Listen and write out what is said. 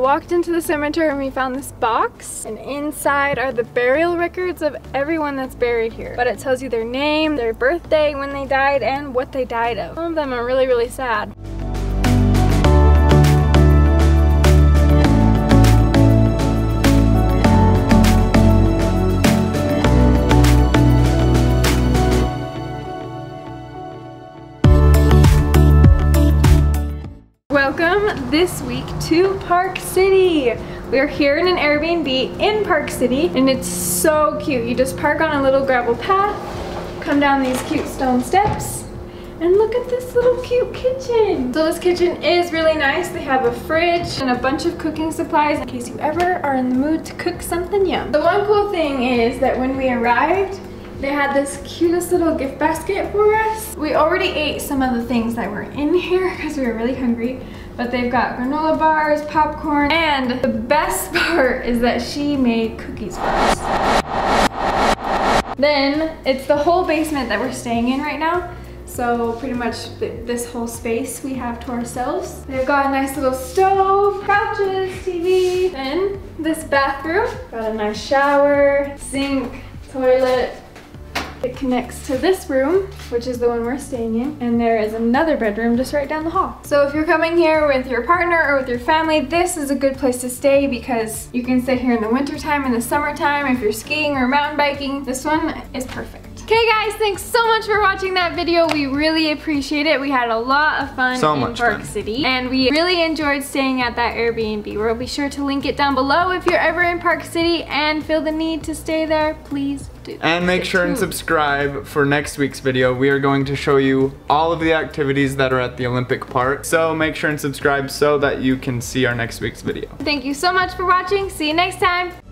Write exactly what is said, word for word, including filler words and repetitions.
walked into the cemetery and we found this box, and inside are the burial records of everyone that's buried here. But it tells you their name, their birthday, when they died, and what they died of. Some of them are really, really sad. Welcome this week to Park City. We are here in an Airbnb in Park City, and it's so cute. You just park on a little gravel path, come down these cute stone steps, and look at this little cute kitchen. So this kitchen is really nice. They have a fridge and a bunch of cooking supplies in case you ever are in the mood to cook something yum. The one cool thing is that when we arrived, they had this cutest little gift basket for us. We already ate some of the things that were in here because we were really hungry, but they've got granola bars, popcorn, and the best part is that she made cookies for us. Then it's the whole basement that we're staying in right now. So pretty much th this whole space we have to ourselves. They've got a nice little stove, couches, T V. Then this bathroom, got a nice shower, sink, toilet. It connects to this room, which is the one we're staying in, and there is another bedroom just right down the hall. So if you're coming here with your partner or with your family, this is a good place to stay because you can stay here in the wintertime, in the summertime, if you're skiing or mountain biking. This one is perfect. Okay guys, thanks so much for watching that video. We really appreciate it. We had a lot of fun so in much Park fun. City, and we really enjoyed staying at that Airbnb. We'll be sure to link it down below if you're ever in Park City and feel the need to stay there. Please do. And make sure and subscribe for next week's video. We are going to show you all of the activities that are at the Olympic Park. So make sure and subscribe so that you can see our next week's video. Thank you so much for watching. See you next time.